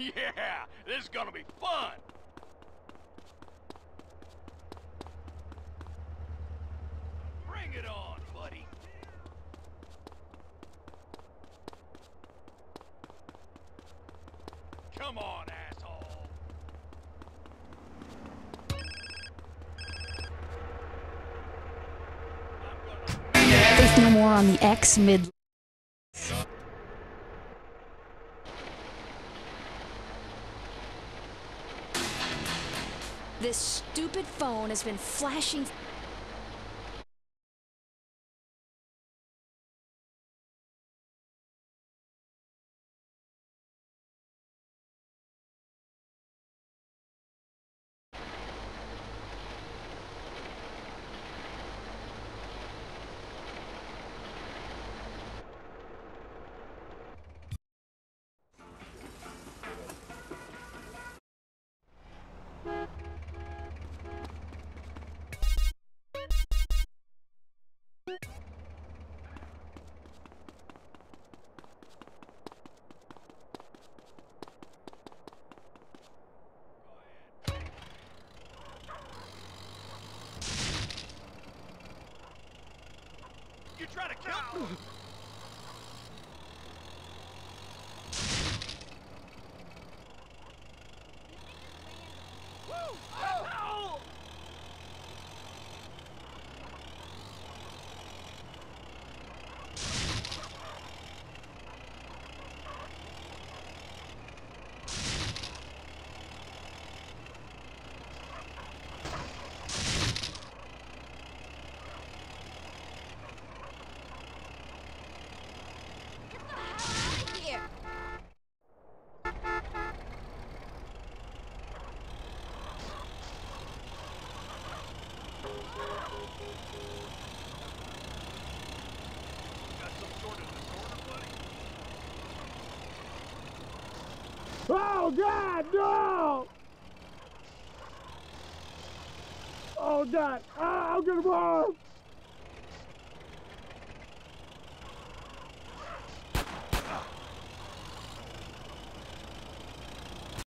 Yeah, this is gonna be fun. Bring it on, buddy. Come on, asshole. Faith no more on the X mid. This stupid phone has been flashing. You try to kill me? Woo! Oh! Oh God, no! Oh God, I'm gonna blow!